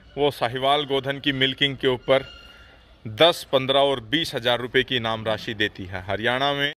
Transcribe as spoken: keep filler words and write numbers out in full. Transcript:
वो साहिवाल गोधन की मिल्किंग के ऊपर दस, पंद्रह और बीस हज़ार रुपये की इनाम राशि देती है। हरियाणा में